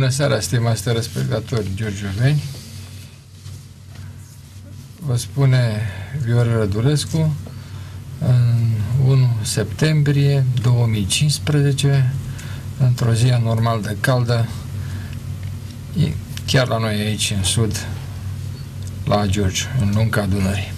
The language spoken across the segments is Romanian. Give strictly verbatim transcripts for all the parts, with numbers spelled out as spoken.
Bună seara, stimați telespectatori giurgiuveni. Vă spune Viorel Rădulescu, în unu septembrie două mii cincisprezece, într-o zi anormal de caldă, chiar la noi aici, în sud, la Giurgiu, în lunga Dunării.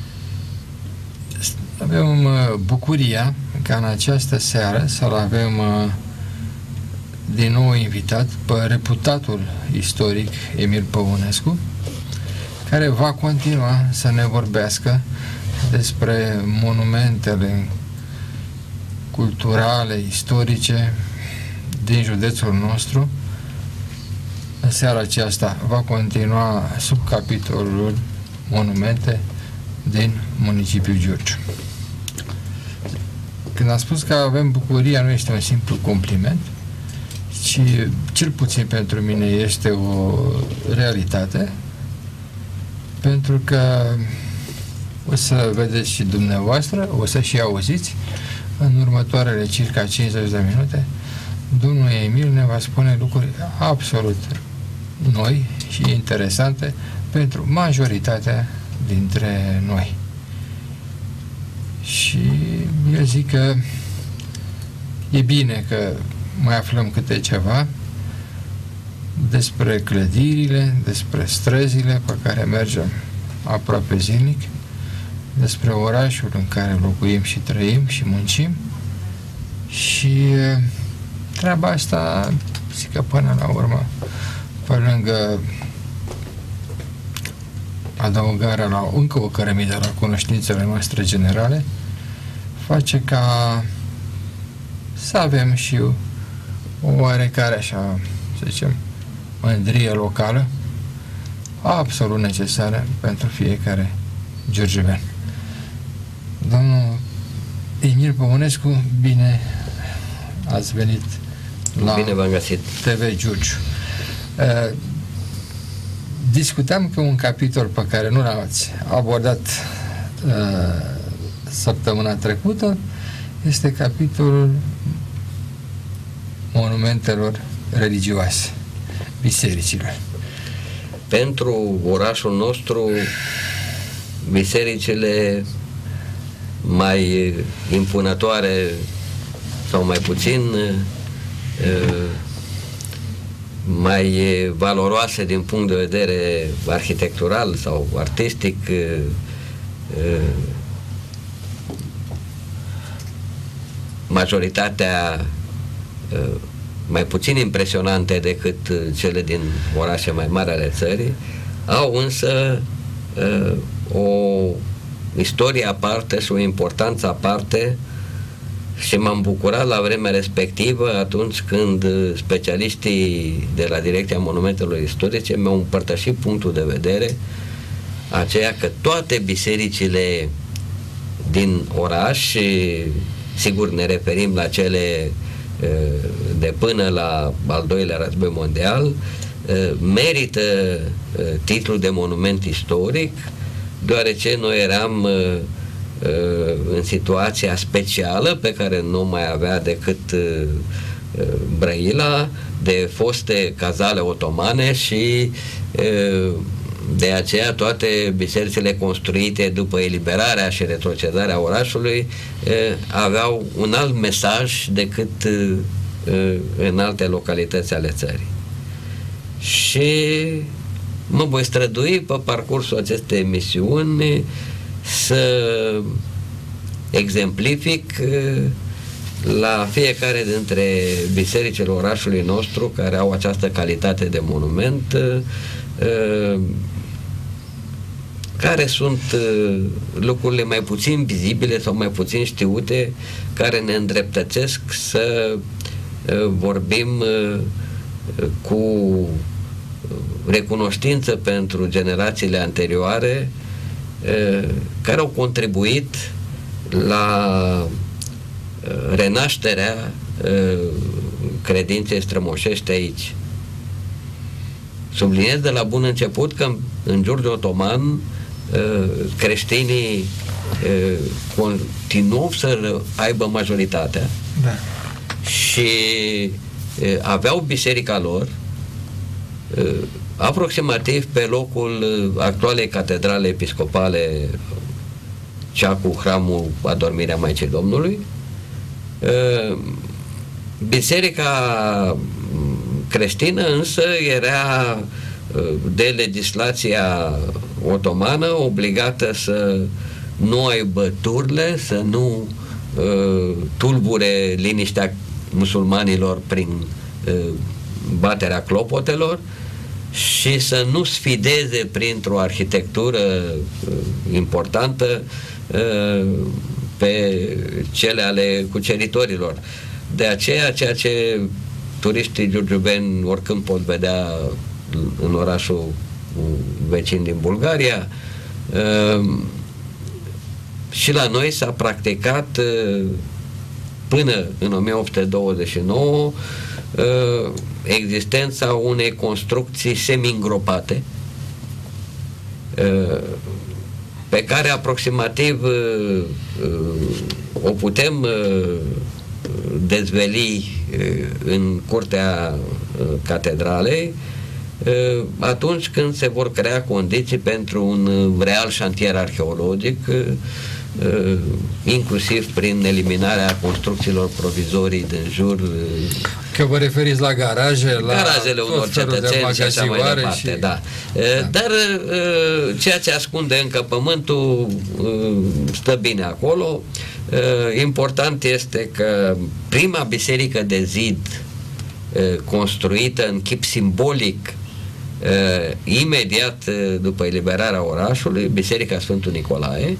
Avem bucuria ca în această seară să-l avem din nou invitat pe reputatul istoric Emil Păunescu, care va continua să ne vorbească despre monumentele culturale, istorice din județul nostru. În seara aceasta va continua sub capitolul monumente din municipiul Giurgiu. Când am spus că avem bucuria, nu este un simplu compliment, ci cel puțin pentru mine este o realitate, pentru că o să vedeți și dumneavoastră, o să și auziți în următoarele circa cincizeci de minute, domnul Emil ne va spune lucruri absolut noi și interesante pentru majoritatea dintre noi. Și eu zic că e bine că mai aflăm câte ceva despre clădirile, despre străzile pe care mergem aproape zilnic, despre orașul în care locuim și trăim și muncim. Și treaba asta, zic că până la urmă, pe lângă adăugarea la încă o cărămidă la cunoștințele noastre generale, face ca să avem și o oarecare, așa, să zicem, mândrie locală, absolut necesară pentru fiecare giurgiuvean. Domnul Emil Păunescu, bine ați venit la Bine v-am găsit. T V Giurgiu. Uh, discutam că un capitol pe care nu l-ați abordat uh, săptămâna trecută este capitolul monumentelor religioase, bisericile. Pentru orașul nostru, bisericile mai impunătoare sau mai puțin, mai valoroase din punct de vedere arhitectural sau artistic, majoritatea mai puțin impresionante decât cele din orașe mai mari ale țării, au însă o istorie aparte și o importanță aparte, și m-am bucurat la vremea respectivă atunci când specialiștii de la Direcția Monumentelor Istorice mi-au împărtășit punctul de vedere aceea că toate bisericile din oraș, sigur ne referim la cele de până la al doilea război mondial, merită titlul de monument istoric, deoarece noi eram în situația specială pe care nu mai avea decât Brăila, de foste cazale otomane, și de aceea toate bisericile construite după eliberarea și retrocedarea orașului aveau un alt mesaj decât în alte localități ale țării. Și mă voi strădui pe parcursul acestei emisiuni să exemplific la fiecare dintre bisericile orașului nostru care au această calitate de monument, care sunt lucrurile mai puțin vizibile sau mai puțin știute, care ne îndreptățesc să vorbim cu recunoștință pentru generațiile anterioare care au contribuit la renașterea credinței strămoșești aici. Subliniez de la bun început că în Giurgiu Otoman creștinii continuau să aibă majoritatea, da, și aveau biserica lor, aproximativ pe locul actualei catedrale episcopale, cea cu hramul Adormirea Maicii Domnului. Biserica creștină însă era de legislația otomană obligată să nu aibă turle, să nu uh, tulbure liniștea musulmanilor prin uh, baterea clopotelor și să nu sfideze printr-o arhitectură uh, importantă uh, pe cele ale cuceritorilor. De aceea, ceea ce turiștii giurgiuveni oricând pot vedea în orașul vecin din Bulgaria, uh, și la noi s-a practicat uh, până în o mie opt sute douăzeci și nouă uh, existența unei construcții semi-îngropate uh, pe care aproximativ uh, uh, o putem uh, dezveli uh, în curtea uh, catedralei uh, atunci când se vor crea condiții pentru un real șantier arheologic, uh, Uh, inclusiv prin eliminarea construcțiilor provizorii din jur. Uh, Că vă referiți la garaje, la garajele unor cetățeni și așa mai departe, și... da. Uh, da. Dar uh, ceea ce ascunde încă pământul uh, stă bine acolo. Uh, important este că prima biserică de zid uh, construită în chip simbolic uh, imediat uh, după eliberarea orașului, Biserica Sfântul Nicolae,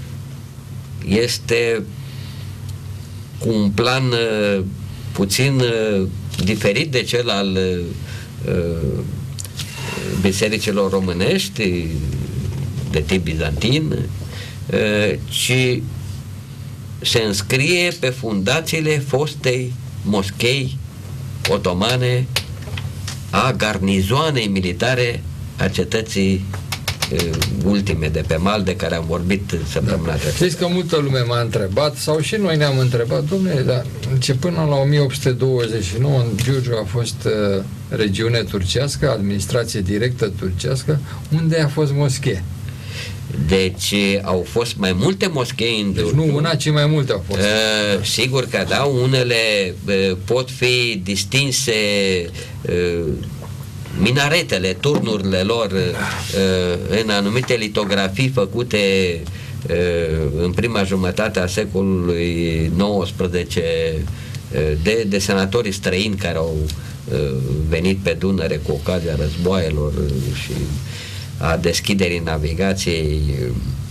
este cu un plan uh, puțin uh, diferit de cel al uh, bisericilor românești de tip bizantin, uh, ci se înscrie pe fundațiile fostei moschei otomane a garnizoanei militare a cetății ultime de pe mal de care am vorbit săptămâna trecută. Știți că multă lume m-a întrebat, sau și noi ne-am întrebat, domnule, dar începând la o mie opt sute douăzeci și nouă în Giurgiu a fost uh, regiune turcească, administrație directă turcească, unde a fost moschee? Deci au fost mai multe moschei în Deci Giurgiu. nu una, ci mai multe au fost. Uh, sigur că da, unele uh, pot fi distinse, uh, minaretele, turnurile lor uh, în anumite litografii făcute uh, în prima jumătate a secolului nouăsprezece uh, de desenatorii străini care au uh, venit pe Dunăre cu ocazia războaielor uh, și a deschiderii navigației uh,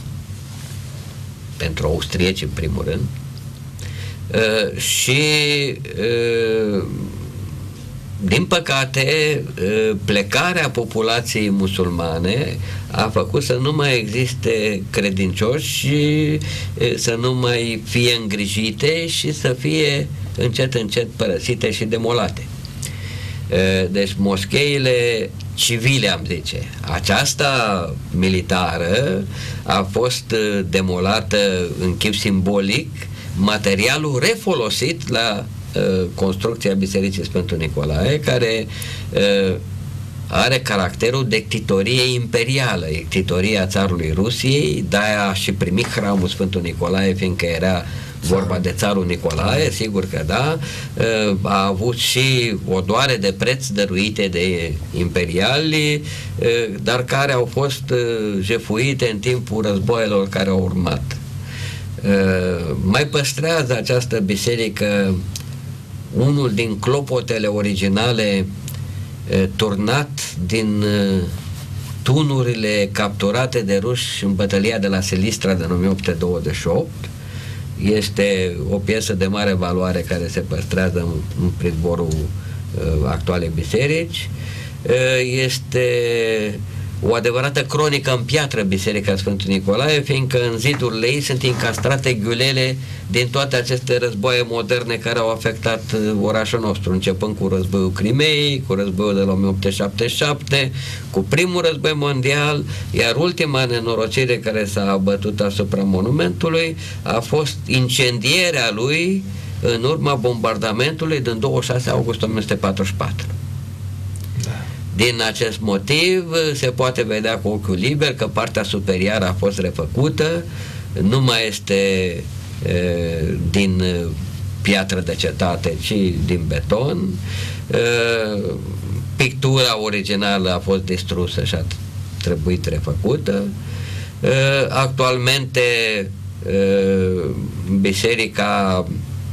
pentru austrieci în primul rând. Uh, și uh, din păcate, plecarea populației musulmane a făcut să nu mai existe credincioși și să nu mai fie îngrijite și să fie încet, încet părăsite și demolate. Deci moscheile civile, am zice. Aceasta militară a fost demolată în chip simbolic, materialul refolosit la construcția Bisericii Sfântul Nicolae, care uh, are caracterul de ctitorie imperială, e ctitoria țarului Rusiei, de-aia a și primit hramul Sfântul Nicolae, fiindcă era vorba de țarul Nicolae, sigur că da, uh, a avut și odoare de preț dăruite de imperiali, uh, dar care au fost uh, jefuite în timpul războaielor care au urmat. Uh, mai păstrează această biserică unul din clopotele originale e, turnat din e, tunurile capturate de ruși în bătălia de la Silistra din o mie opt sute douăzeci și opt. Este o piesă de mare valoare care se păstrează în, în pridvorul e, actualei biserici. E, este o adevărată cronică în piatră Biserica Sfântul Nicolae, fiindcă în zidurile ei sunt încastrate ghiulele din toate aceste războaie moderne care au afectat orașul nostru, începând cu războiul Crimeei, cu războiul de la o mie opt sute șaptezeci și șapte, cu primul război mondial, iar ultima nenorocire care s-a abătut asupra monumentului a fost incendierea lui în urma bombardamentului din douăzeci și șase august o mie nouă sute patruzeci și patru. din acest motiv se poate vedea cu ochiul liber că partea superioară a fost refăcută, nu mai este e, din piatră de cetate, ci din beton. E, pictura originală a fost distrusă și a trebuit refăcută. E, actualmente e, biserica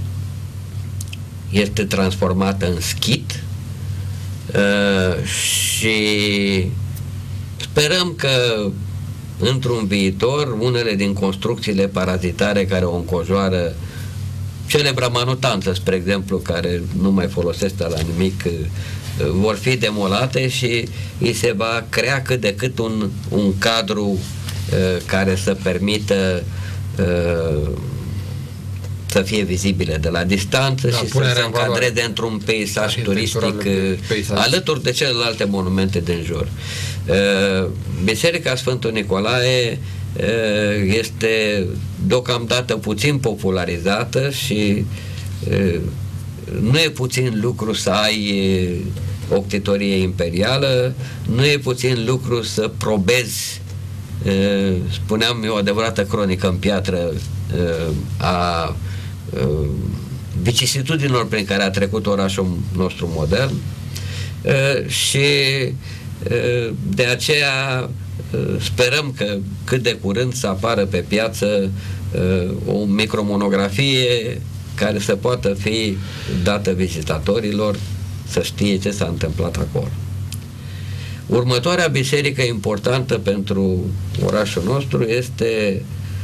este transformată în schit uh, și sperăm că într-un viitor unele din construcțiile parazitare care o înconjoară, celebra manutanță, spre exemplu, care nu mai folosește la nimic, uh, vor fi demolate și îi se va crea cât de cât un, un cadru uh, care să permită uh, să fie vizibile de la distanță, da, și să se încadreze într-un peisaj turistic peisaj. alături de celelalte monumente din jur. Biserica Sfântul Nicolae este deocamdată puțin popularizată și nu e puțin lucru să ai octitorie imperială, nu e puțin lucru să probezi, spuneam eu, o adevărată cronică în piatră a vicisitudinilor prin care a trecut orașul nostru modern, și de aceea sperăm că cât de curând să apară pe piață o micromonografie care să poată fi dată vizitatorilor să știe ce s-a întâmplat acolo. Următoarea biserică importantă pentru orașul nostru este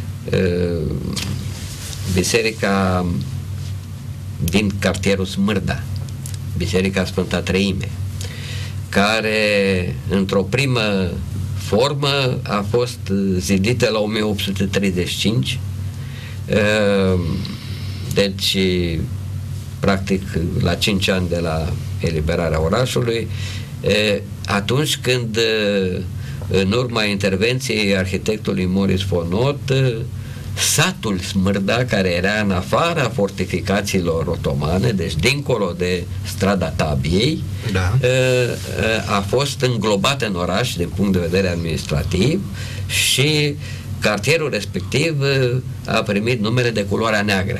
biserica din cartierul Smârda, Biserica Sfânta Treime, care într-o primă formă a fost zidită la o mie opt sute treizeci și cinci, deci practic la cinci ani de la eliberarea orașului, atunci când, în urma intervenției arhitectului Maurice Fonot, satul Smârda, care era în afara fortificațiilor otomane, deci dincolo de strada Tabiei, da, a fost înglobat în oraș din punct de vedere administrativ și cartierul respectiv a primit numele de culoarea neagră.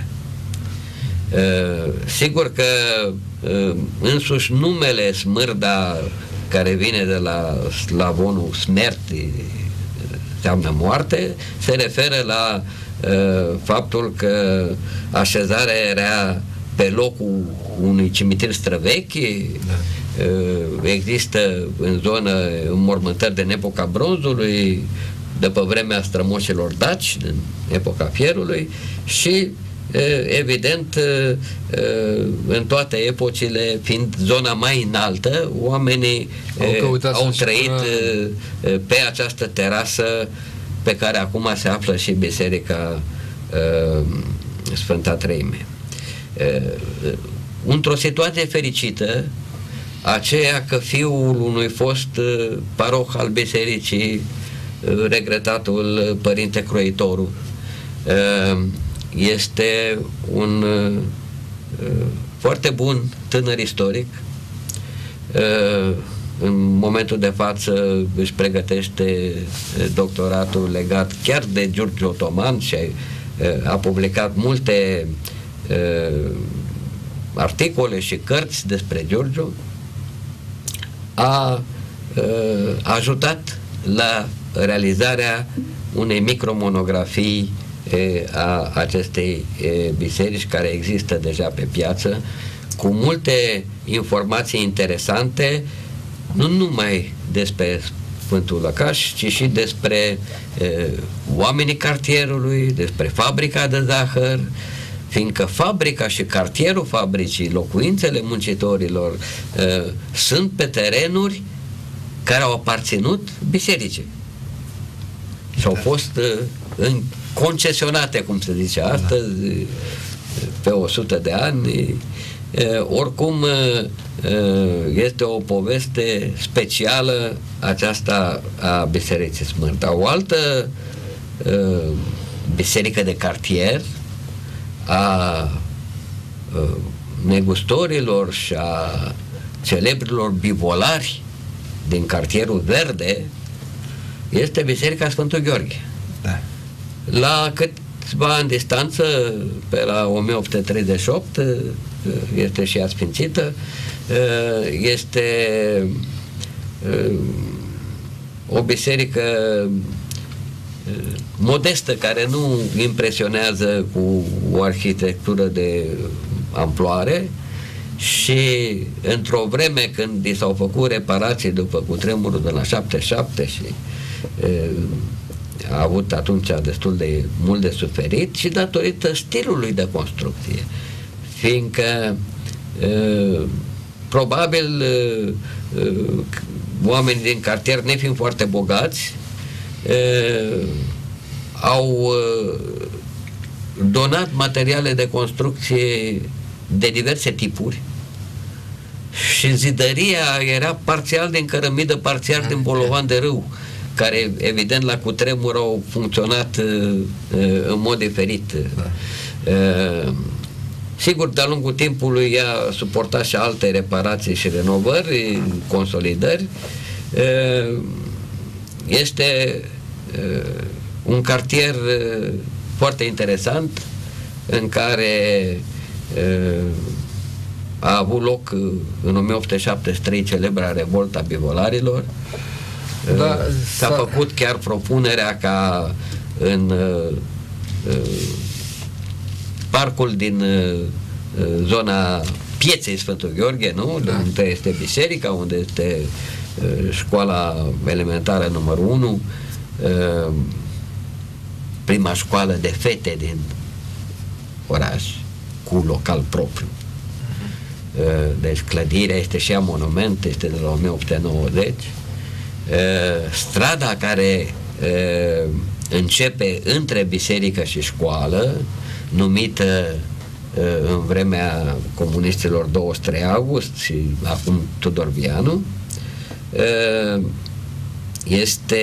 Sigur că însuși numele Smârda, care vine de la slavonul smerti, înseamnă moarte, se referă la uh, faptul că așezarea era pe locul unui cimitir străvechi. Da. Uh, există în zonă înmormântări din epoca bronzului, de pe vremea strămoșilor daci, din epoca fierului, și uh, evident uh, uh, în toate epocile, fiind zona mai înaltă, oamenii uh, au trăit uh, pe această terasă pe care acum se află și Biserica uh, Sfânta Treime. Uh, într-o situație fericită, aceea că fiul unui fost uh, paroh al bisericii, uh, regretatul Părinte Croitoru, uh, este un uh, foarte bun tânăr istoric. Uh, în momentul de față își pregătește doctoratul legat chiar de Giurgiu Otoman și a, a publicat multe uh, articole și cărți despre Giurgiu. A uh, ajutat la realizarea unei micromonografii a acestei biserici, care există deja pe piață, cu multe informații interesante, nu numai despre Sfântul Lăcaș, ci și despre e, oamenii cartierului, despre fabrica de zahăr, fiindcă fabrica și cartierul fabricii, locuințele muncitorilor, e, sunt pe terenuri care au aparținut bisericii și au fost e, în concesionate, cum se zice astăzi, pe o sută de ani. Oricum, este o poveste specială aceasta a Bisericii Smârda. O altă biserică de cartier a negustorilor și a celebrilor bivolari din cartierul Verde este Biserica Sfântul Gheorghe. Da. La câțiva ani distanță, pe la o mie opt sute treizeci și opt, este și ea sfințită, este o biserică modestă, care nu impresionează cu o arhitectură de amploare, și într-o vreme când i s-au făcut reparații după cutremurul de la șaptezeci și șapte și e, a avut atunci destul de mult de suferit, și datorită stilului de construcție, fiindcă e, probabil e, oamenii din cartier, nefiind foarte bogați, e, au e, donat materiale de construcție de diverse tipuri, și zidăria era parțial din cărămidă, parțial din bolovan de râu, care evident la cutremur au funcționat uh, în mod diferit. Da. Uh, sigur, de-a lungul timpului ea a suportat și alte reparații și renovări, consolidări. Uh, este uh, un cartier uh, foarte interesant, în care uh, a avut loc în o mie opt sute șaptezeci și trei celebra revolta bivolarilor. Da, s-a făcut chiar propunerea ca în uh, parcul din uh, zona pieței Sfântul Gheorghe, nu? Da. Unde este biserica, unde este uh, școala elementară numărul unu, uh, prima școală de fete din oraș, cu local propriu. Deci clădirea este și ea monument, este de la o mie opt sute nouăzeci. Strada care începe între biserică și școală, numită în vremea comuniștilor douăzeci și trei august și acum Tudor Vianu, este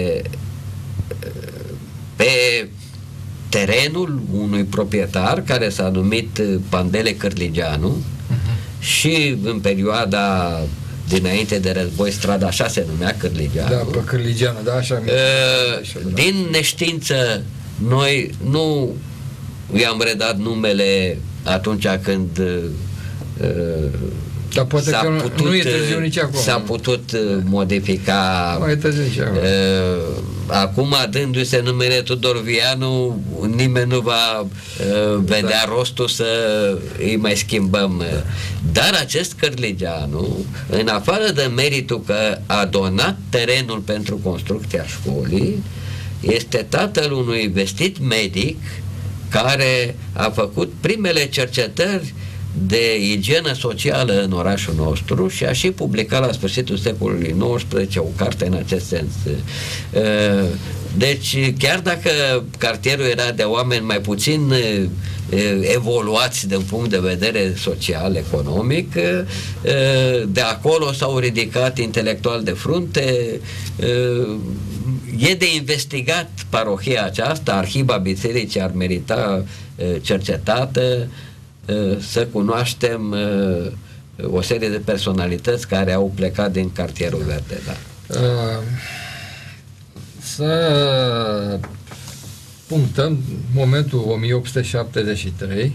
pe terenul unui proprietar care s-a numit Pandele Cârligeanu, și în perioada dinainte de război strada așa se numea, Cârligeanu. Da, pe Cârligeanu, da, așa. Uh, din neștiință noi nu i-am redat numele atunci când uh, dar poate s-a că putut, nu e târziu nici acum. S-a putut modifica. Nu e târziu nici acum. Uh, acum, dându-se numele Tudor Vianu, nimeni nu va uh, vedea da. rostul să îi mai schimbăm. Da. Dar acest Cârligeanu, în afară de meritul că a donat terenul pentru construcția școlii, este tatăl unui vestit medic care a făcut primele cercetări de igienă socială în orașul nostru și a și publicat la sfârșitul secolului nouăsprezece o carte în acest sens. Deci, chiar dacă cartierul era de oameni mai puțin evoluați din punct de vedere social, economic, de acolo s-au ridicat intelectuali de frunte. E de investigat parohia aceasta, arhiva bisericii ar merita cercetată, să cunoaștem o serie de personalități care au plecat din cartierul Verde. Da. Să punctăm momentul o mie opt sute șaptezeci și trei,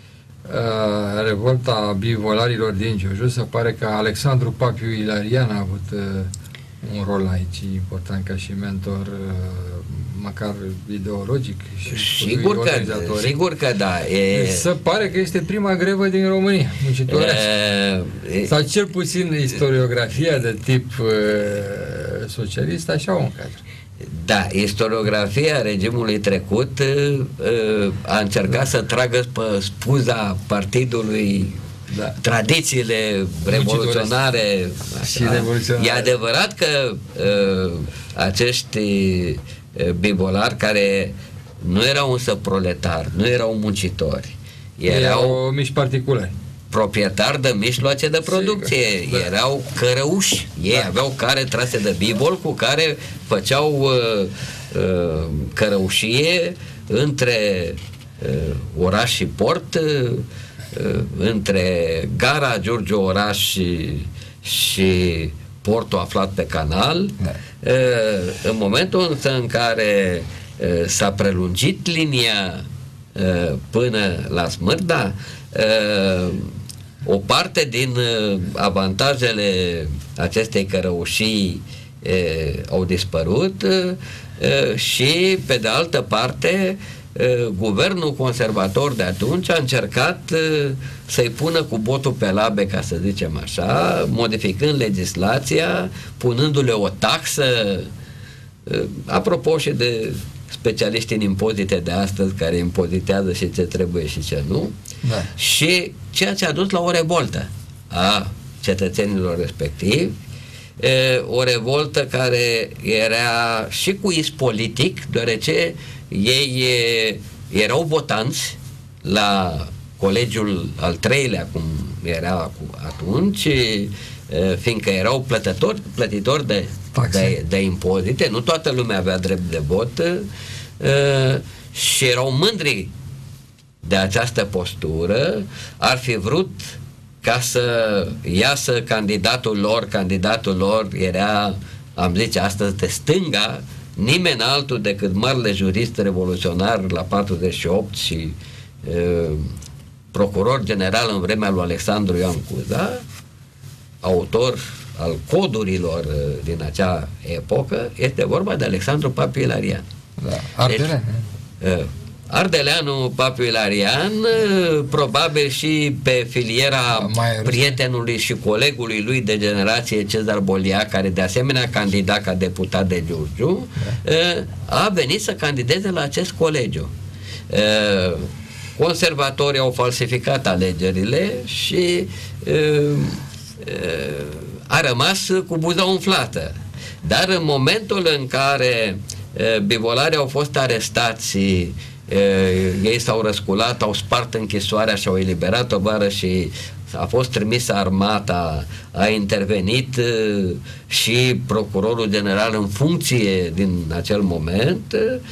revolta bivolarilor din Giurgiu. Se pare că Alexandru Papiu Ilarian a avut un rol aici important ca și mentor, măcar ideologic și sigur că, sigur că da. E... Se pare că este prima grevă din România, muncitorească. E... Sau cel puțin istoriografia de tip uh, socialist așa o încadră. Da, istoriografia regimului trecut uh, a încercat da. să tragă pe spuza partidului da. tradițiile revoluționare. Și revoluționare. E adevărat că uh, acești bibolari, care nu erau însă proletari, nu erau muncitori, erau, erau mici particulari, proprietari de mijloace de producție, sigur, erau cărăuși, ei da. aveau care trase de bibol cu care făceau uh, uh, cărăușie între uh, oraș și port, uh, uh, între gara Giurgiu oraș și, și portul aflat pe canal. Da. În momentul însă în care s-a prelungit linia până la Smârda, o parte din avantajele acestei cărăușii au dispărut și, pe de altă parte, guvernul conservator de atunci a încercat să-i pună cu botul pe labe, ca să zicem așa, modificând legislația, punându-le o taxă, apropo și de specialiști în impozite de astăzi, care impozitează și ce trebuie și ce nu, da. Și ceea ce a dus la o revoltă a cetățenilor respectivi, o revoltă care era și cu iz politic, deoarece ei erau votanți la colegiul al treilea, cum era atunci, fiindcă erau plătători, plătitori de, de, de impozite, nu toată lumea avea drept de vot, și erau mândri de această postură, ar fi vrut ca să iasă candidatul lor, candidatul lor era, am zice astăzi, de stânga, nimeni altul decât marele jurist revoluționar la patruzeci și opt și uh, procuror general în vremea lui Alexandru Ioan Cuza, autor al codurilor uh, din acea epocă, este vorba de Alexandru Papiu Ilarian. Da. Ardelean. Deci, uh, Ardeleanu Papiu Ilarian, probabil și pe filiera prietenului și colegului lui de generație, Cezar Bolia, care de asemenea candida ca deputat de Giurgiu, a venit să candideze la acest colegiu. Conservatorii au falsificat alegerile și a rămas cu buza umflată. Dar în momentul în care bivolarii au fost arestați, ei s-au răsculat, au spart închisoarea și au eliberat-o vară și a fost trimisă armata, a intervenit și procurorul general în funcție din acel moment,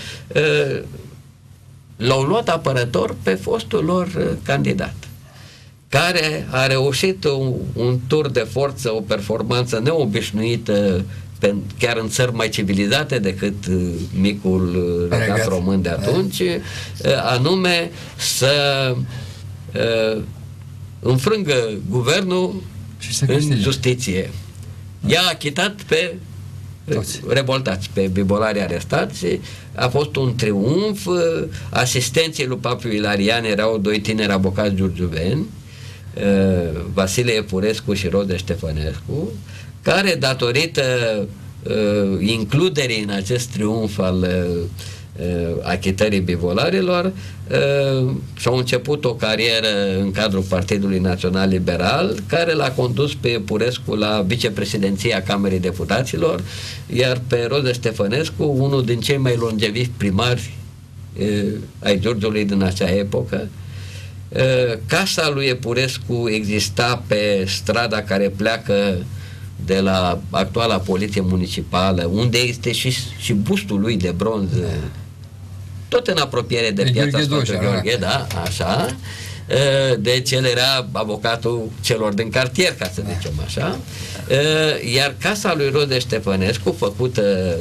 l-au luat apărător pe fostul lor candidat, care a reușit un, un tur de forță, o performanță neobișnuită, chiar în țări mai civilizate decât uh, micul regat român de atunci, uh, anume să uh, înfrângă guvernul în justiție. I-a achitat pe toți revoltați, pe bibolarii arestați. A fost un triumf. Asistenții lui Papiu Ilarian erau doi tineri avocați giurgiuveni, uh, Vasile Epurescu și Rode Ștefănescu, care, datorită uh, includerii în acest triumf al uh, achitării bivolarilor, uh, și-au început o carieră în cadrul Partidului Național Liberal, care l-a condus pe Epurescu la vicepreședinția Camerei Deputaților, iar pe Rode Ștefănescu, unul din cei mai longevivi primari uh, ai Giurgiului din acea epocă. Uh, casa lui Epurescu exista pe strada care pleacă de la actuala poliție municipală, unde este și, și bustul lui de bronz, tot în apropiere de, de piața Sfântul Gheorghe, da, așa. Deci el era avocatul celor din cartier, ca să zicem așa. Iar casa lui Rode Ștefănescu, făcută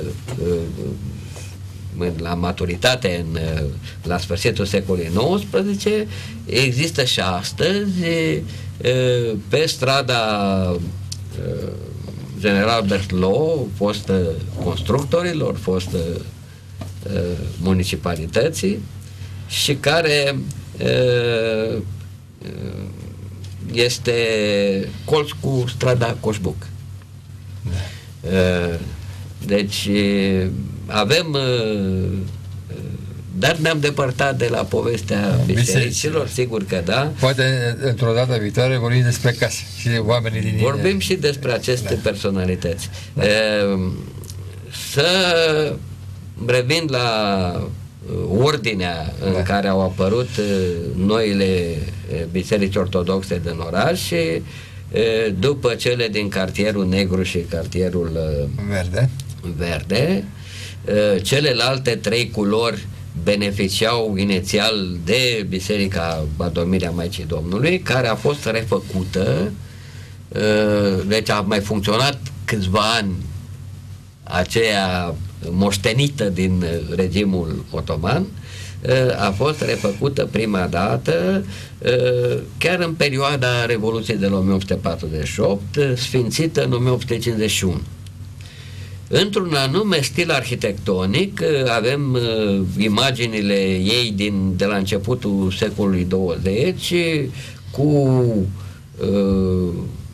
la maturitate în, la sfârșitul secolului nouăsprezece, există și astăzi pe strada General Berthelot, fostă constructorilor, fostă uh, municipalității, și care uh, este colț cu strada Coșbuc. Uh, deci avem uh, dar ne-am depărtat de la povestea bisericilor, sigur că da. Poate într-o dată viitoare vorbim despre case și de oamenii din Vorbim ele. Și despre aceste da. personalități. Da. Să revin la ordinea în da. care au apărut noile biserici ortodoxe din oraș, și după cele din cartierul Negru și cartierul Verde, Verde, celelalte trei culori beneficiau inițial de Biserica Adormirea Maicii Domnului, care a fost refăcută deci a mai funcționat câțiva ani aceea moștenită din regimul otoman, a fost refăcută prima dată chiar în perioada Revoluției de la o mie opt sute patruzeci și opt, sfințită în o mie opt sute cincizeci și unu. Într-un anume stil arhitectonic avem imaginile ei din, de la începutul secolului douăzeci cu uh,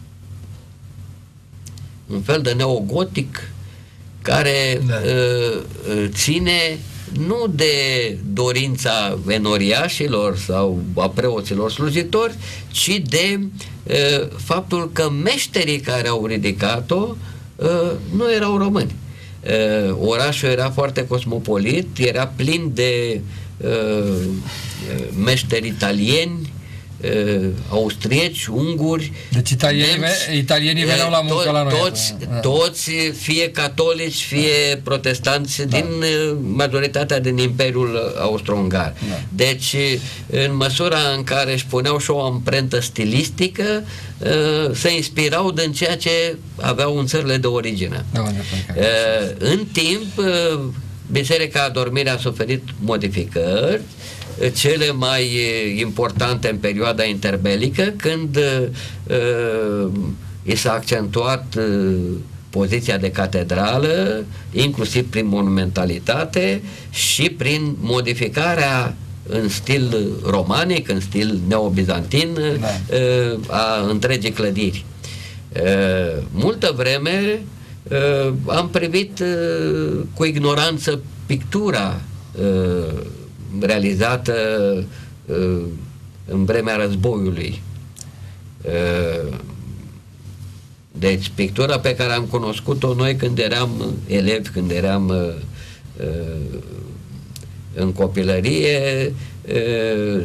un fel de neogotic care da. uh, ține nu de dorința venoriașilor sau a preoților slujitori, ci de uh, faptul că meșterii care au ridicat-o uh, nu erau români. Uh, orașul era foarte cosmopolit, era plin de uh, meșteri italieni, uh, austrieci, unguri. Deci italienii, nemți, italienii veneau la muncă to- la noi. Toți, toți, fie catolici, fie protestanți, da. din majoritatea din Imperiul Austro-Ungar. Da. Deci, în măsura în care își puneau și o amprentă stilistică, se inspirau din ceea ce aveau în țările de origine. Da, în timp, Biserica Adormirii a suferit modificări, cele mai importante în perioada interbelică, când uh, i s-a accentuat uh, poziția de catedrală, inclusiv prin monumentalitate și prin modificarea în stil romanic, în stil neobizantin, da. uh, a întregii clădiri. Uh, multă vreme uh, am privit uh, cu ignoranță pictura uh, realizată uh, în vremea războiului. Uh, deci pictura pe care am cunoscut-o noi când eram elevi, când eram uh, uh, în copilărie, uh,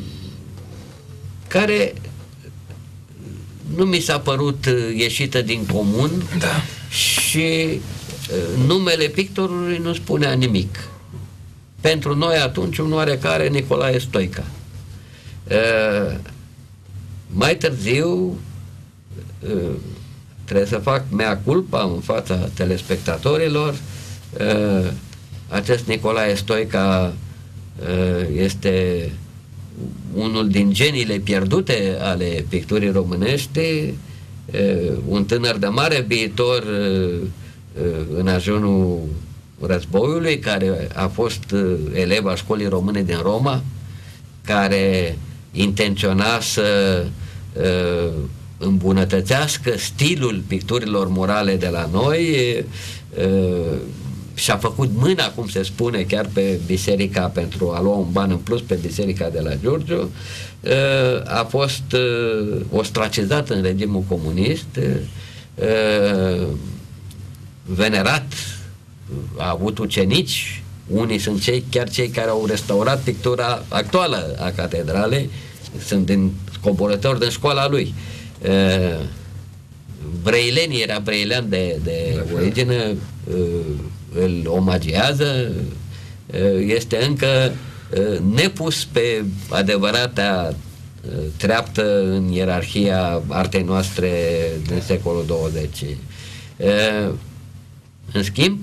care nu mi s-a părut ieșită din comun, da. Și uh, numele pictorului nu spunea nimic. Pentru noi atunci un oarecare Nicolae Stoica. Uh, mai târziu uh, trebuie să fac mea culpa în fața telespectatorilor. Uh, acest Nicolae Stoica uh, este unul din geniile pierdute ale picturii românești, uh, un tânăr de mare viitor uh, uh, în ajunul războiului, care a fost uh, elev a școlii române din Roma, care intenționa să uh, îmbunătățească stilul picturilor murale de la noi, uh, și-a făcut mâna, cum se spune, chiar pe biserica, pentru a lua un ban în plus pe biserica de la Giurgiu. Uh, a fost uh, ostracizat în regimul comunist, uh, venerat, a avut ucenici, unii sunt cei, chiar cei care au restaurat pictura actuală a catedralei, sunt din coborători din școala lui. Uh, Brăileni, era brăilean de, de origine, uh, îl omagiază, uh, este încă uh, nepus pe adevărata uh, treaptă în ierarhia artei noastre din secolul douăzeci. Uh, în schimb,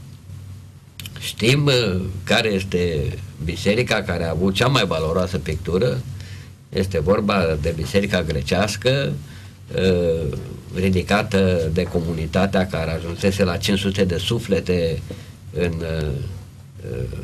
știm uh, care este biserica care a avut cea mai valoroasă pictură. Este vorba de biserica grecească, uh, ridicată de comunitatea care ajunsese la cinci sute de suflete în uh, uh,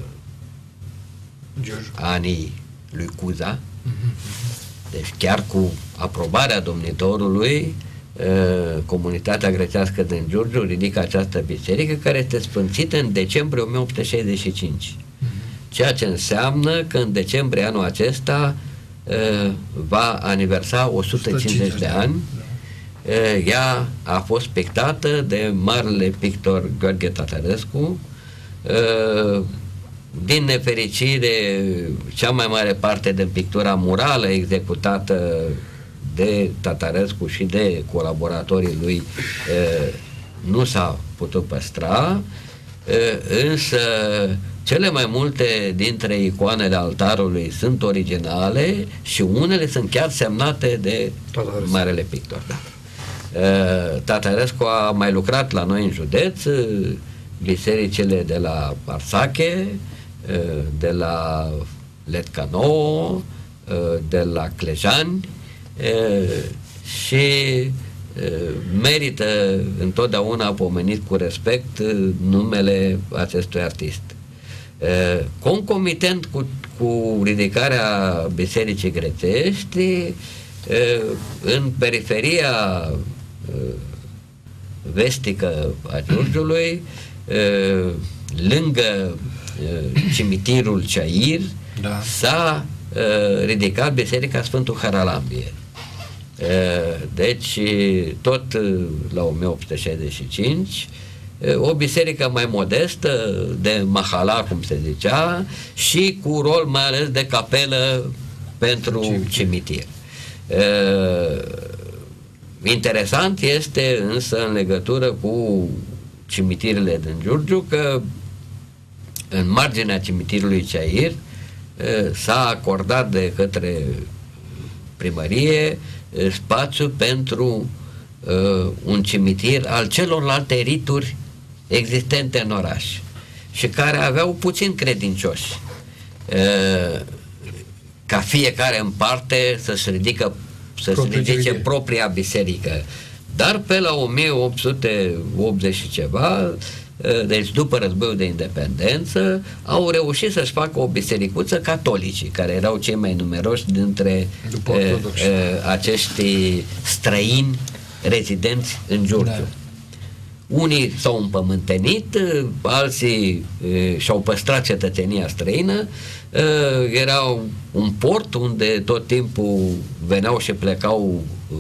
anii lui Cuza. Deci chiar cu aprobarea domnitorului, uh, comunitatea grecească din Giurgiu ridică această biserică, care este sfințită în decembrie o mie opt sute șaizeci și cinci. Ceea ce înseamnă că în decembrie anul acesta uh, va aniversa o sută cincizeci de ani. Uh, ea a fost pictată de marele pictor Gheorghe Tatarescu. Uh, din nefericire, cea mai mare parte din pictura murală executată de Tatarescu și de colaboratorii lui uh, nu s-a putut păstra, uh, însă cele mai multe dintre icoanele altarului sunt originale și unele sunt chiar semnate de Tatarescu, marele pictor. Da. Tatarescu a mai lucrat la noi în județ, bisericile de la Arsache, de la Letcano, de la Clejani, și merită întotdeauna pomenit cu respect numele acestui artist. Concomitent cu, cu ridicarea Bisericii Grecești, în periferia vestică a Giurgiului, lângă cimitirul Ceair, da, s-a ridicat Biserica Sfântul Haralambie. Deci, tot la o mie opt sute șaizeci și cinci, o biserică mai modestă, de mahala, cum se zicea, și cu rol mai ales de capelă pentru cimitir. Interesant este însă, în legătură cu cimitirele din Giurgiu, că în marginea cimitirului Ceair s-a acordat de către primărie spațiu pentru uh, un cimitir al celorlalte rituri existente în oraș și care aveau puțin credincioși, uh, ca fiecare în parte să-și ridică, să-și ridice propria biserică. Dar pe la o mie opt sute optzeci și ceva, deci după războiul de independență, au reușit să-și facă o bisericuță catolicii, care erau cei mai numeroși dintre uh, uh, acești străini rezidenți în Giurgiu. Da. Unii s-au împământenit, alții uh, și-au păstrat cetățenia străină. Uh, era un port unde tot timpul veneau și plecau uh,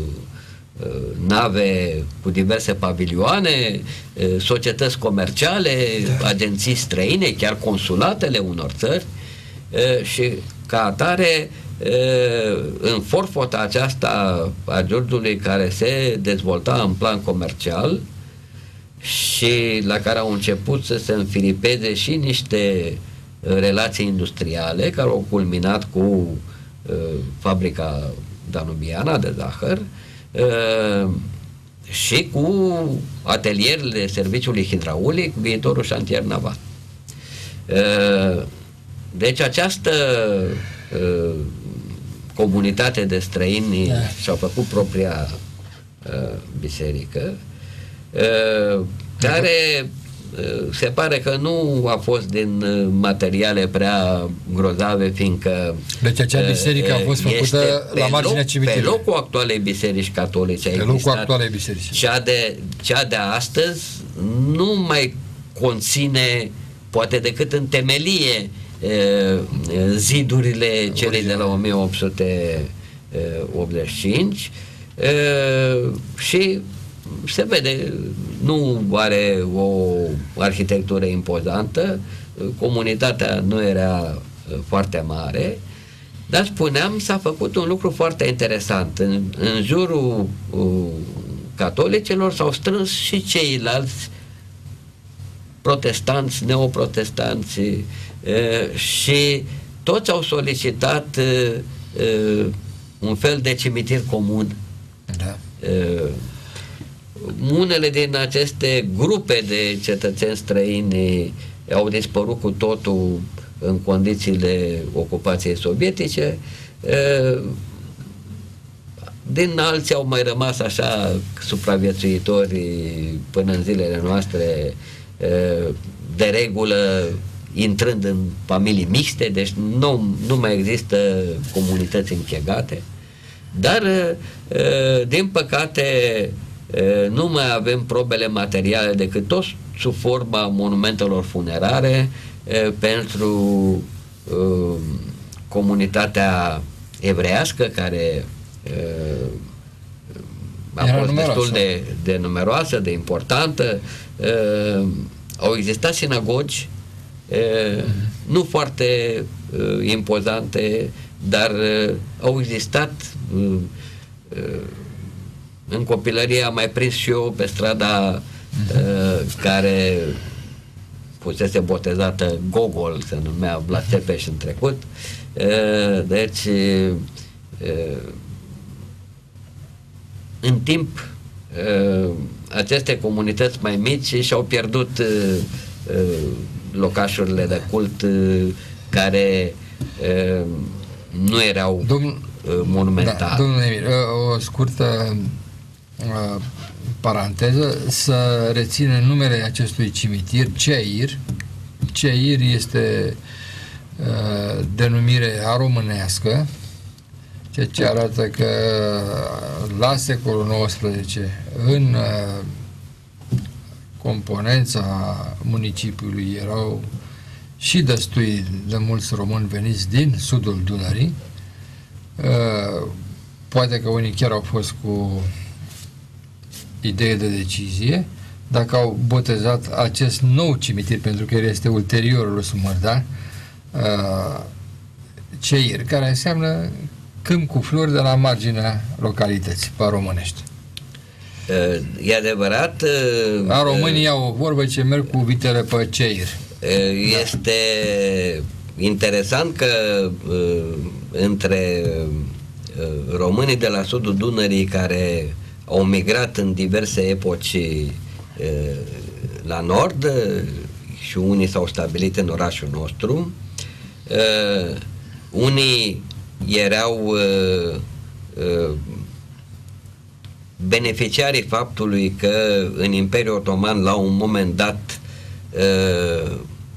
nave cu diverse pavilioane, societăți comerciale, da, agenții străine, chiar consulatele unor țări, și ca atare, în forfota aceasta a Giurgiului, care se dezvolta în plan comercial și la care au început să se înfilipeze și niște relații industriale care au culminat cu fabrica danubiana de zahăr, Uh, și cu atelierele serviciului hidraulic, viitorul șantier naval. Uh, deci această uh, comunitate de străini yeah. și-au făcut propria uh, biserică, uh, care se pare că nu a fost din materiale prea grozave, fiindcă deci acea biserică a fost făcută la marginea cimitirului. Pe locul actualei biserici catolice. Pe locul actualei biserici. Cea de, cea de astăzi nu mai conține, poate decât în temelie, zidurile celei de la o mie opt sute optzeci și cinci, și se vede, nu are o arhitectură impozantă, comunitatea nu era foarte mare, dar spuneam, s-a făcut un lucru foarte interesant. În, în jurul uh, catolicilor s-au strâns și ceilalți protestanți, neoprotestanți, uh, și toți au solicitat uh, uh, un fel de cimitir comun. Da. Uh, Unele din aceste grupe de cetățeni străini au dispărut cu totul în condițiile ocupației sovietice. Din alții au mai rămas așa supraviețuitori până în zilele noastre, de regulă intrând în familii mixte, deci nu, nu mai există comunități închegate. Dar, din păcate, nu mai avem probele materiale decât tot sub forma monumentelor funerare pentru uh, comunitatea evreiască, care uh, a Era fost numeroasă. destul de, de numeroasă, de importantă. Uh, au existat sinagogi, uh, uh-huh. nu foarte uh, impozante, dar uh, au existat uh, uh, în copilărie am mai prins și eu pe strada uh, care fusese botezată Gogol, se numea Vlad Țepeș în trecut. Uh, deci uh, în timp aceste comunități mai mici și-au pierdut locașurile de cult care nu erau Domn... monumentale. Da, domnule Emil, o scurtă uh, paranteză, să reținem numele acestui cimitir, Ceir. Ceir este uh, denumire aromânească, ceea ce arată că la secolul nouăsprezece în uh, componența municipiului erau și destui de mulți români veniți din sudul Dunării. Uh, poate că unii chiar au fost cu idee de decizie, dacă au botezat acest nou cimitir, pentru că el este ulteriorul lui Sumărda, uh, Ceir, care înseamnă câmp cu flori de la marginea localității, pe românești. Uh, e adevărat. Uh, a românii uh, au o vorbă ce merg cu vitele pe Ceir. Uh, este da. interesant că uh, între uh, românii de la sudul Dunării care au migrat în diverse epoci uh, la nord uh, și unii s-au stabilit în orașul nostru, uh, unii erau uh, uh, beneficiarii faptului că în Imperiul Otoman la un moment dat uh,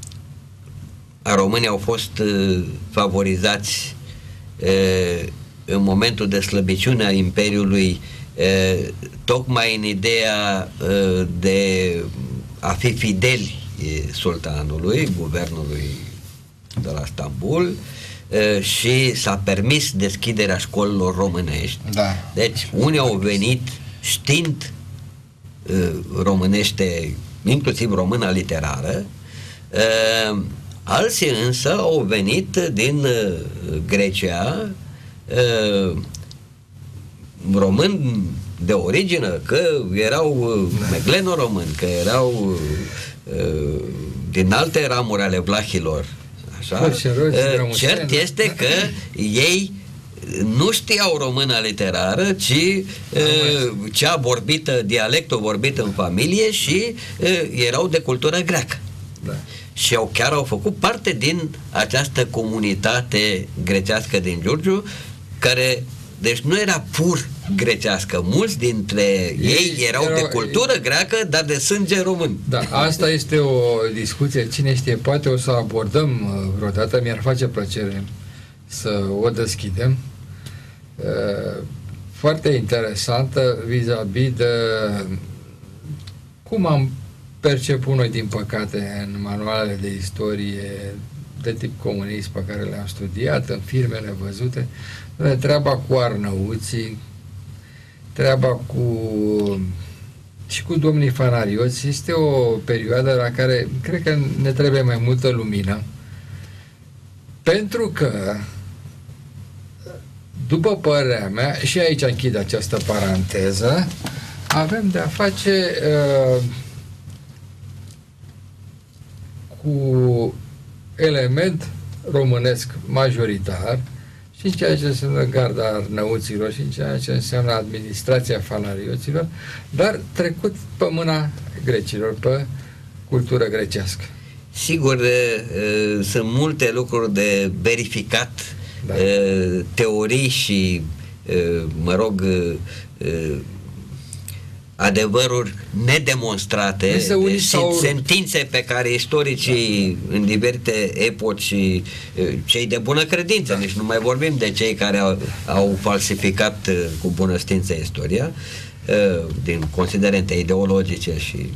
a românii au fost uh, favorizați uh, în momentul de slăbiciune a Imperiului, uh, tocmai în ideea uh, de a fi fideli sultanului, guvernului de la Stambul, uh, și s-a permis deschiderea școlilor românești. Da. Deci unii au venit știind uh, românește, inclusiv româna literară, uh, alții însă au venit din uh, Grecia, uh, români de origine, că erau uh, megleno-români, că erau uh, din alte ramuri ale vlahilor. Așa. Uh, cert este că ei nu știau româna literară, ci uh, cea vorbită, dialectul vorbit în familie și uh, erau de cultură greacă. Da. Și au, chiar au făcut parte din această comunitate grecească din Giurgiu, care, deci nu era pur grecească, mulți dintre ei, ei erau, erau de cultură ei, greacă, dar de sânge român. Da, asta este o discuție, cine știe, poate o să abordăm vreodată, mi-ar face plăcere să o deschidem, foarte interesantă vis-a-vis de cum am perceput noi, din păcate, în manualele de istorie de tip comunist pe care le-am studiat, în filmele văzute, treaba cu arnăuții, treaba cu și cu domnii fanarioți, este o perioadă la care cred că ne trebuie mai multă lumină, pentru că, după părerea mea, și aici închid această paranteză, avem de-a face uh, cu element românesc majoritar și în ceea ce înseamnă garda arnăuților și în ceea ce înseamnă administrația fanarioților, dar trecut pe mâna grecilor, pe cultură grecească. Sigur, sunt multe lucruri de verificat, da. Teorii și, mă rog, adevăruri nedemonstrate, deci sentințe pe care istoricii, da, în diverse epoci, cei de bună credință, da, deci nu mai vorbim de cei care au, au falsificat cu bună știință istoria, din considerente ideologice și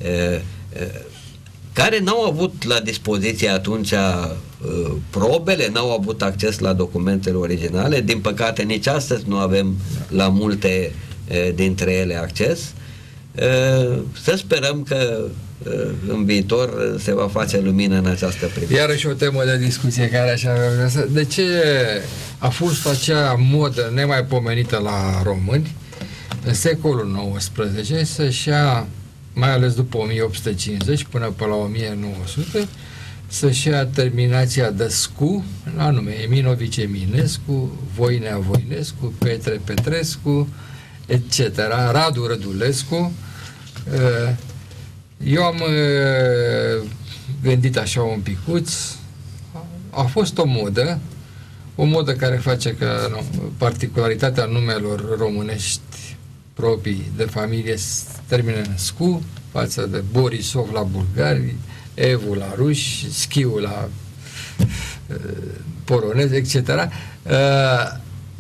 care n-au avut la dispoziție atunci probele, n-au avut acces la documentele originale. Din păcate, nici astăzi nu avem la multe dintre ele acces. Să sperăm că în viitor se va face lumină în această privință. Iarăși o temă de discuție care așa avea. De ce a fost acea modă nemaipomenită la români în secolul nouăsprezece să-și ia, mai ales după o mie opt sute cincizeci până pe la o mie nouă sute, să-și ia terminația de scu, anume Eminovici Eminescu, Voinea Voinescu, Petre Petrescu, et cetera. Radu Rădulescu. Eu am gândit așa un picuț. A fost o modă, o modă care face că nu, particularitatea numelor românești proprii de familie se termină în scu, față de Borisov la bulgari, Evu la ruși, Schiu la uh, polonezi, et cetera. Uh,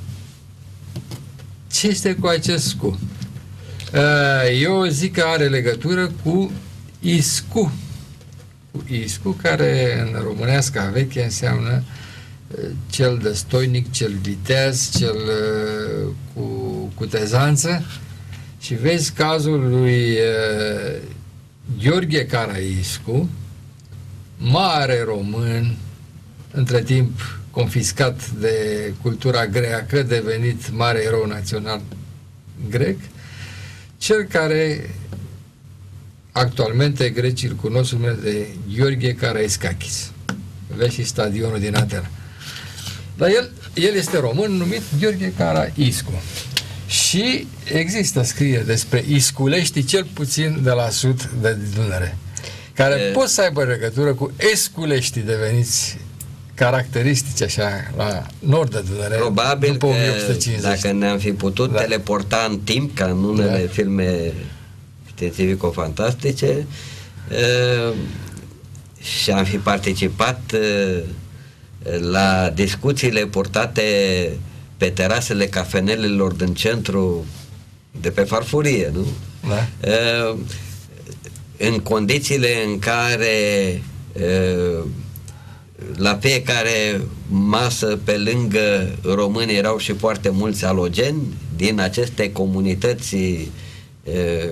ce este cu acest scu? Uh, eu zic că are legătură cu iscu. Cu iscu, care în românească veche înseamnă uh, cel destoinic, cel viteaz, cel uh, cu cutezanță. Și vezi cazul lui uh, Gheorghe Caraiscu, mare român, între timp confiscat de cultura greacă, devenit mare erou național grec, cel care actualmente grecii îl cunosc de Gheorghe Karaiskakis. Vezi și stadionul din Atena. Dar el, el este român, numit Gheorghe Caraiscu. Și există scriere despre isculeștii, cel puțin de la sud de Dunăre, care e... pot să aibă legătură cu esculeștii deveniți caracteristici așa la nord de Dunăre. Probabil după o mie opt sute cincizeci. Dacă ne-am fi putut da. teleporta în timp, ca în unele da. filme științifico-fantastice, uh, și am fi participat uh, la discuțiile purtate pe terasele cafenelelor din centru, de pe farfurie, nu? Da. Uh, în condițiile în care uh, la fiecare masă pe lângă români erau și foarte mulți alogeni din aceste comunități uh,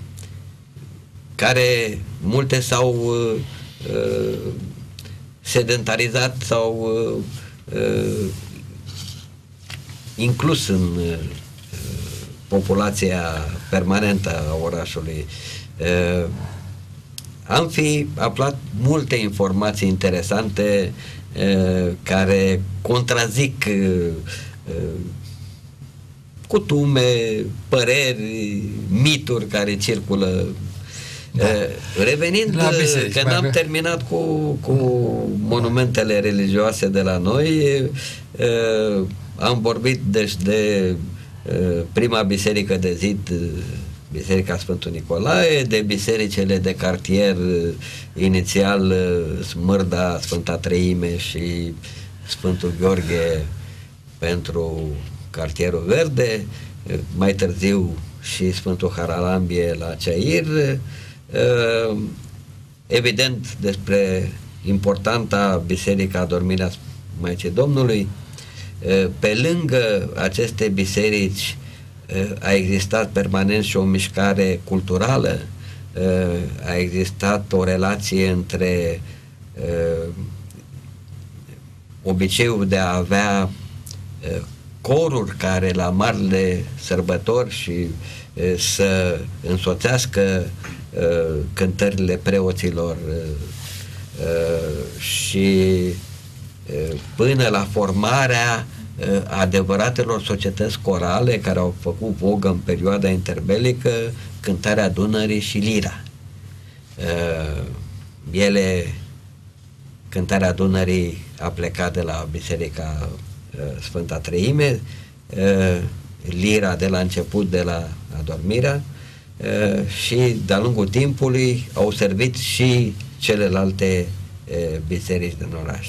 care multe s-au uh, sedentarizat sau uh, uh, inclus în uh, populația permanentă a orașului. Uh, am fi aflat multe informații interesante uh, care contrazic uh, uh, cutume, păreri, mituri care circulă. Da. Uh, revenind, la biserici, când am terminat cu, cu monumentele religioase de la noi, uh, am vorbit deci de uh, prima biserică de zid, uh, Biserica Sfântul Nicolae, de bisericile de cartier, uh, inițial uh, Smârda, Sfânta Treime și Sfântul Gheorghe pentru cartierul verde, uh, mai târziu și Sfântul Haralambie la Ceair, uh, evident despre importanta Biserica Adormirea Maicii Domnului. Pe lângă aceste biserici a existat permanent și o mișcare culturală, a existat o relație între obiceiul de a avea coruri care la marile sărbători și să însoțească cântările preoților și până la formarea adevăratelor societăți corale care au făcut vogă în perioada interbelică, Cântarea Dunării și Lira. Ele, Cântarea Dunării a plecat de la Biserica Sfânta Treime, Lira de la început de la Adormirea, și de-a lungul timpului au servit și celelalte biserici din oraș.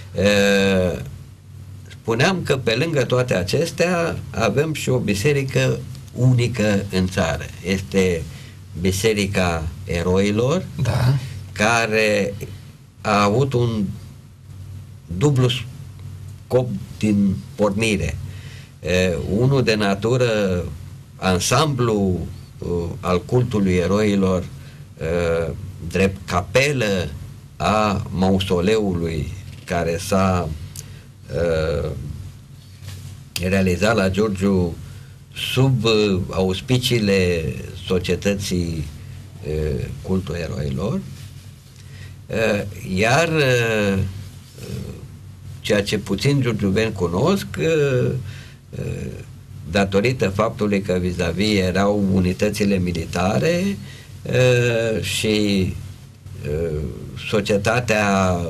Spuneam că pe lângă toate acestea avem și o biserică unică în țară. Este Biserica Eroilor, da. Care a avut un dublu scop din pornire. Unul de natură, ansamblu al cultului eroilor, drept capelă a mausoleului care s-a uh, realizat la Giurgiu sub uh, auspiciile Societății uh, Cultul Eroilor, uh, iar uh, ceea ce puțin giurgiuveni cunosc, uh, uh, datorită faptului că vis-a-vis erau unitățile militare uh, și uh, societatea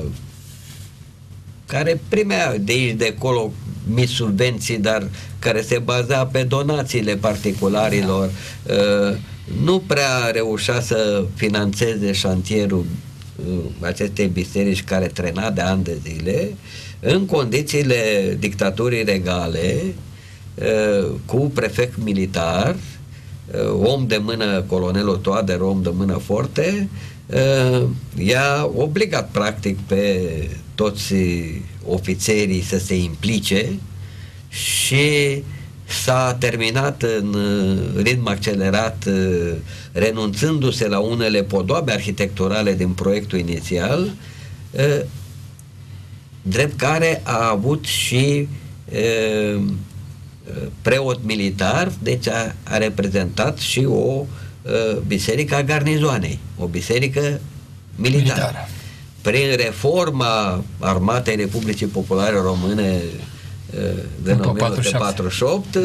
care primea de aici de acolo mici subvenții, dar care se baza pe donațiile particularilor, uh, nu prea reușea să financeze șantierul uh, acestei biserici care trena de ani de zile, în condițiile dictaturii regale, uh, cu prefect militar, uh, om de mână, colonelul Toader, om de mână forte, uh, i-a obligat practic pe toți ofițerii să se implice și s-a terminat în ritm accelerat, renunțându-se la unele podoabe arhitecturale din proiectul inițial, drept care a avut și preot militar, deci a, a reprezentat și o biserică a garnizoanei, o biserică militară. Militar. Prin reforma Armatei Republicii Populare Române din o mie nouă sute patruzeci și opt,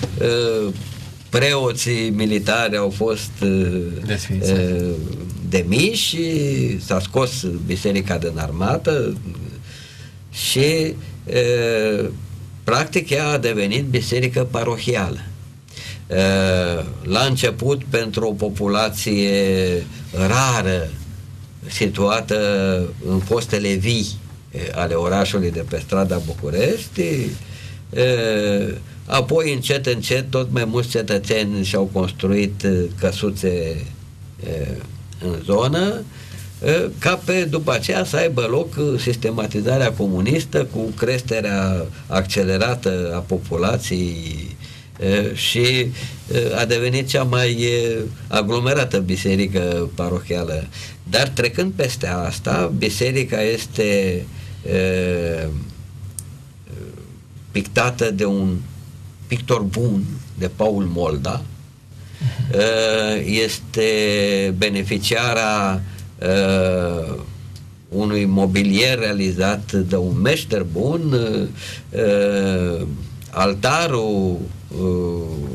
preoții militari au fost demiși și s-a scos biserica din armată și practic ea a devenit biserică parohială. La început, pentru o populație rară situată în fostele vii ale orașului de pe strada București, apoi încet încet tot mai mulți cetățeni și-au construit căsuțe în zonă, ca pe după aceea să aibă loc sistematizarea comunistă cu creșterea accelerată a populației și a devenit cea mai aglomerată biserică parohială. Dar trecând peste asta, biserica este uh, pictată de un pictor bun, de Paul Molda, uh, este beneficiara uh, unui mobilier realizat de un meșter bun, uh, altarul uh,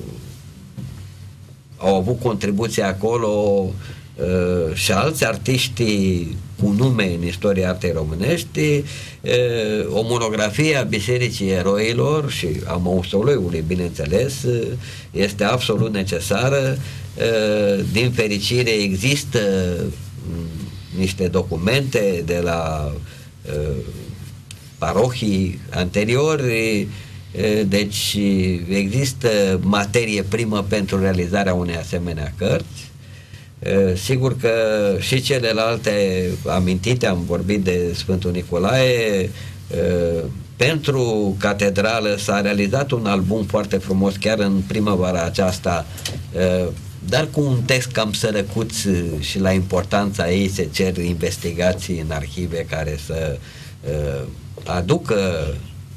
au avut contribuție acolo Uh, și alți artiști cu nume în istoria artei românești, uh, o monografie a Bisericii Eroilor și a mausoleului, bineînțeles, uh, este absolut necesară. Uh, din fericire există um, niște documente de la uh, parohii anteriori, uh, deci există materie primă pentru realizarea unei asemenea cărți. Sigur că și celelalte amintite, am vorbit de Sfântul Nicolae, pentru catedrală s-a realizat un album foarte frumos chiar în primăvara aceasta, dar cu un text cam sărăcuț și la importanța ei se cer investigații în arhive care să aducă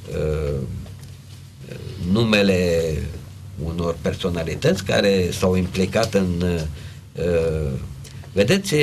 numele unor personalități care s-au implicat în Uh, vedeți,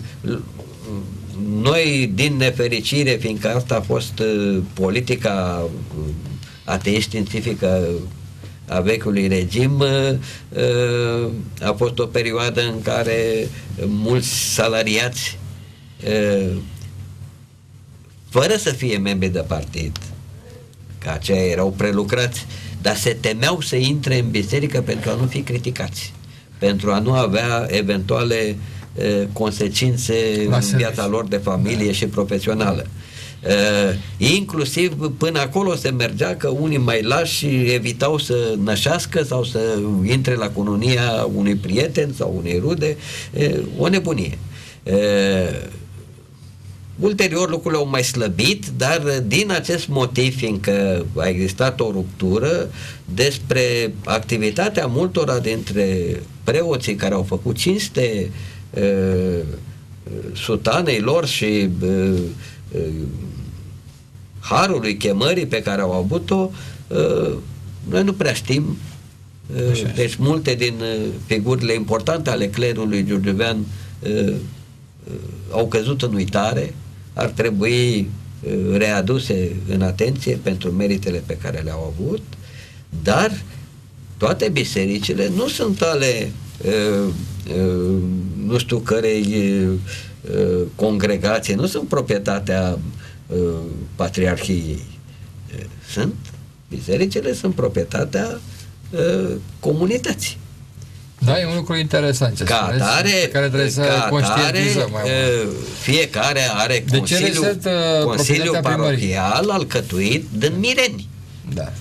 noi din nefericire, fiindcă asta a fost uh, politica uh, ateist-științifică a vechiului regim, uh, a fost o perioadă în care mulți salariați, uh, fără să fie membri de partid, că aceia erau prelucrați, dar se temeau să intre în biserică pentru a nu fi criticați, pentru a nu avea eventuale uh, consecințe la în service. Viața lor de familie da. și profesională. Uh, inclusiv până acolo se mergea că unii mai lași evitau să nășească sau să intre la cununia unui prieten sau unei rude, uh, o nebunie. Uh, ulterior lucrurile au mai slăbit, dar din acest motiv, fiindcă a existat o ruptură, despre activitatea multora dintre preoții care au făcut cinste uh, sutanei lor și uh, uh, harului chemării pe care au avut-o, uh, noi nu prea știm. Uh, deci multe din uh, figurile importante ale clerului giurgiuvean uh, uh, au căzut în uitare, ar trebui uh, readuse în atenție pentru meritele pe care le-au avut, dar toate bisericile nu sunt ale uh, uh, nu știu cărei uh, congregație, nu sunt proprietatea uh, Patriarhiei. Uh, sunt, bisericile sunt proprietatea uh, comunității. Da, e un lucru interesant ce ca spuneți, atare, care trebuie să conștientizăm mai mult. Fiecare are de consiliu, ce consiliu parohial alcătuit din mireni. Da.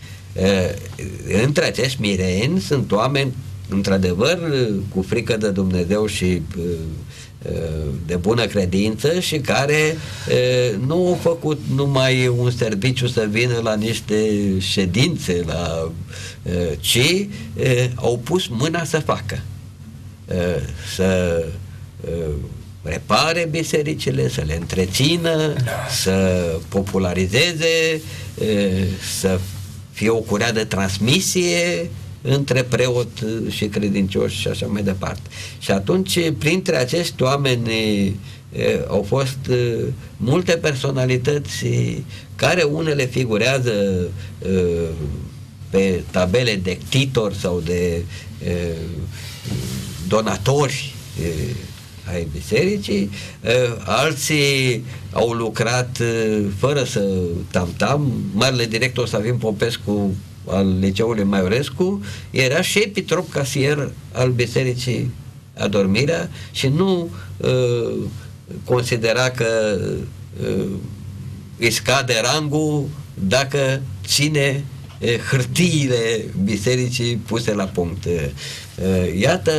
Între acești mireni sunt oameni într-adevăr cu frică de Dumnezeu și de bună credință și care nu au făcut numai un serviciu să vină la niște ședințe, la, ci au pus mâna să facă, să repare bisericile, să le întrețină, să popularizeze, să fie o curea de transmisie între preot și credincioși și așa mai departe. Și atunci, printre acești oameni e, au fost e, multe personalități care unele figurează e, pe tabele de titori sau de e, donatori e, ai bisericii, e, alții au lucrat e, fără să tam-tam. Marele director Savin Popescu al Liceului Maiorescu era și epitrop casier al Bisericii Adormirea și nu uh, considera că uh, îi scade rangul dacă ține uh, hârtiile bisericii puse la punct. Uh, iată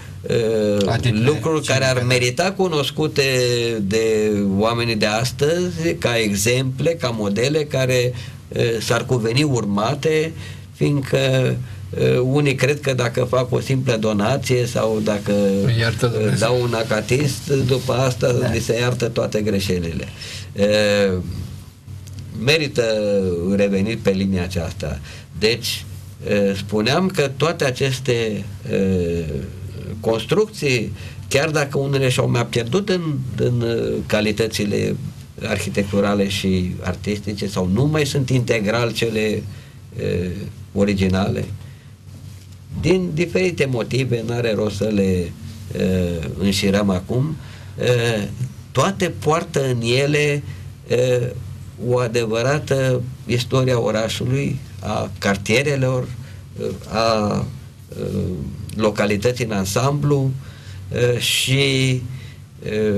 uh, lucruri care ar merita cunoscute de oamenii de astăzi ca exemple, ca modele care s-ar cuveni urmate, fiindcă uh, unii cred că dacă fac o simplă donație sau dacă uh, dau un acatist, după asta da. li se iartă toate greșelile. Uh, merită revenit pe linia aceasta. Deci, uh, spuneam că toate aceste uh, construcții, chiar dacă unele și-au mai pierdut în, în calitățile arhitecturale și artistice sau nu mai sunt integral cele e, originale, din diferite motive, n-are rost să le e, înșirăm acum, e, toate poartă în ele e, o adevărată istoria orașului, a cartierelor, a e, localității în ansamblu e, și e,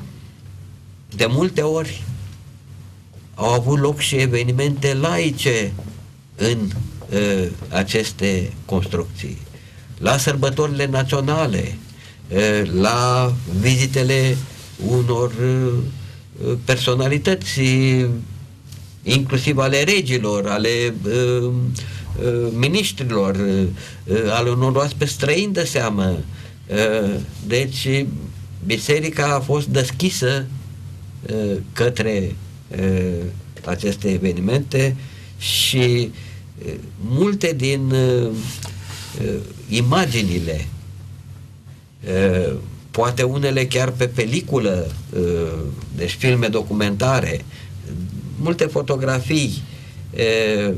de multe ori au avut loc și evenimente laice în uh, aceste construcții. La sărbătorile naționale, uh, la vizitele unor uh, personalități, inclusiv ale regilor, ale uh, uh, miniștrilor, uh, ale unor oaspeți străini de seamă. Uh, deci, biserica a fost deschisă către uh, aceste evenimente și uh, multe din uh, uh, imaginile, uh, poate unele chiar pe peliculă, uh, deci filme documentare, multe fotografii uh,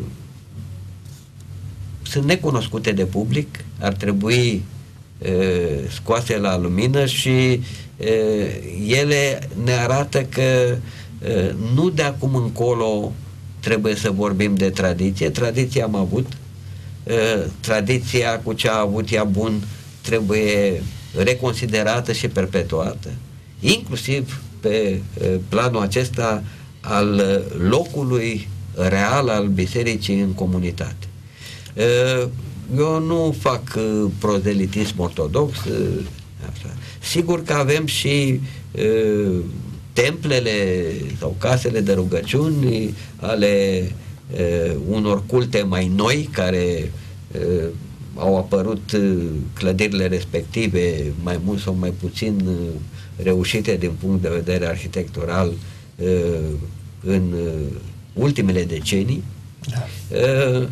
sunt necunoscute de public, ar trebui uh, scoase la lumină și ele ne arată că nu de acum încolo trebuie să vorbim de tradiție. Tradiția am avut, tradiția cu ce a avut ea bun trebuie reconsiderată și perpetuată, inclusiv pe planul acesta al locului real al bisericii în comunitate. Eu nu fac prozelitism ortodox, așa. Sigur că avem și uh, templele sau casele de rugăciuni ale uh, unor culte mai noi care uh, au apărut uh, clădirile respective mai mult sau mai puțin uh, reușite din punct de vedere arhitectural uh, în uh, ultimele decenii, da. uh,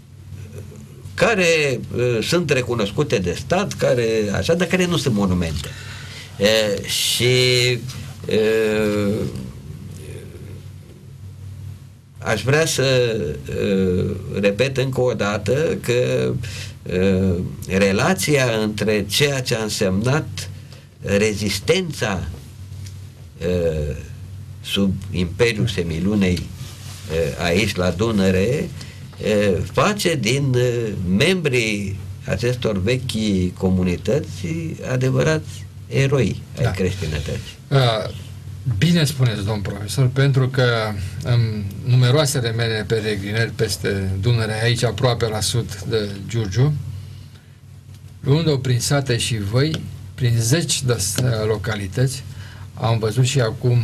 care uh, sunt recunoscute de stat, care, așa, dar care nu sunt monumente. Uh, și uh, aș vrea să uh, repet încă o dată că uh, relația între ceea ce a însemnat rezistența uh, sub Imperiul Semilunei uh, aici la Dunăre uh, face din uh, membrii acestor vechi comunități adevărați eroi ai da. creștinătății. Uh, bine spuneți, domn profesor, pentru că în numeroasele mele peregrinări peste Dunăre, aici aproape la sud de Giurgiu, luând-o prin sate și văi, prin zeci de localități, am văzut și acum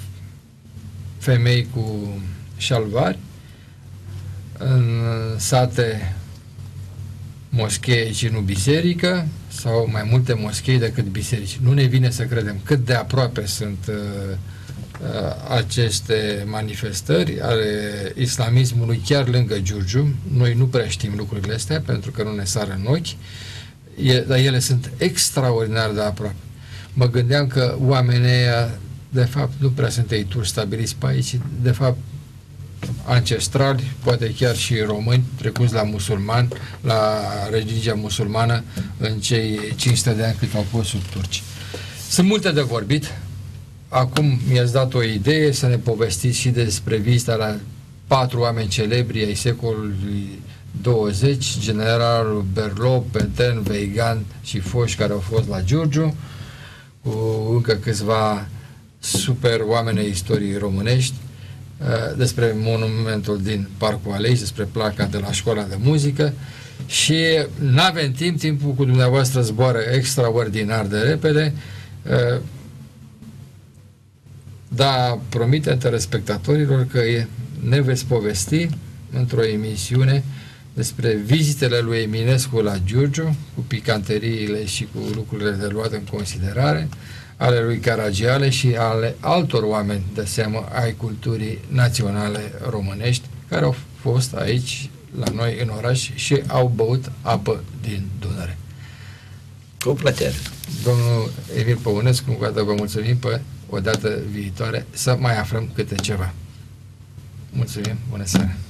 femei cu șalvari, în sate moschee și nu biserică, sau mai multe moschei decât biserici. Nu ne vine să credem cât de aproape sunt uh, uh, aceste manifestări ale islamismului chiar lângă Giurgiu. Noi nu prea știm lucrurile astea pentru că nu ne sară în ochi, e, dar ele sunt extraordinar de aproape. Mă gândeam că oamenii ăia, de fapt, nu prea sunt eituri stabiliți pe aici, de fapt ancestrali, poate chiar și români, trecuți la musulman, la religia musulmană în cei cinci sute de ani cât au fost sub turci. Sunt multe de vorbit. Acum mi-ați dat o idee să ne povestiți și despre vizita la patru oameni celebri ai secolului douăzeci, generalul Berlot, Peten, Weigan și Foș, care au fost la Giurgiu, cu încă câțiva super oameni ai istoriei românești, despre monumentul din Parcul Aleix, despre placa de la școala de muzică, și n-avem timp, timpul cu dumneavoastră zboară extraordinar de repede, dar promite telespectatorilor că ne veți povesti într-o emisiune despre vizitele lui Eminescu la Giurgiu, cu picanteriile și cu lucrurile de luat în considerare, ale lui Caragiale și ale altor oameni de seamă ai culturii naționale românești care au fost aici la noi în oraș și au băut apă din Dunăre. Cu plăcere. Domnul Emil Păunescu, încă o dată vă mulțumim, pe o dată viitoare să mai aflăm câte ceva. Mulțumim, bună seara!